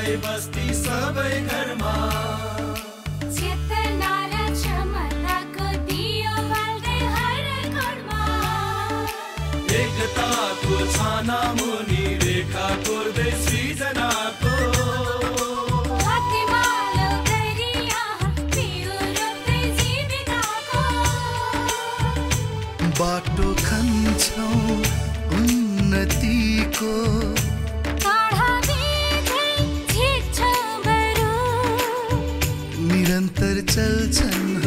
सबै बस्ती सबै घरमा चेतना र क्षमताको दियो बाल्दै हर कोणमा एकताको छाना मुनि रेखा कोर्दै सृजनाको हातेमालो गरी यहाँ पिउ रोप्दै जीविकाको बाटो खन्छौँ उन्नतिको निरन्तर चल्छन्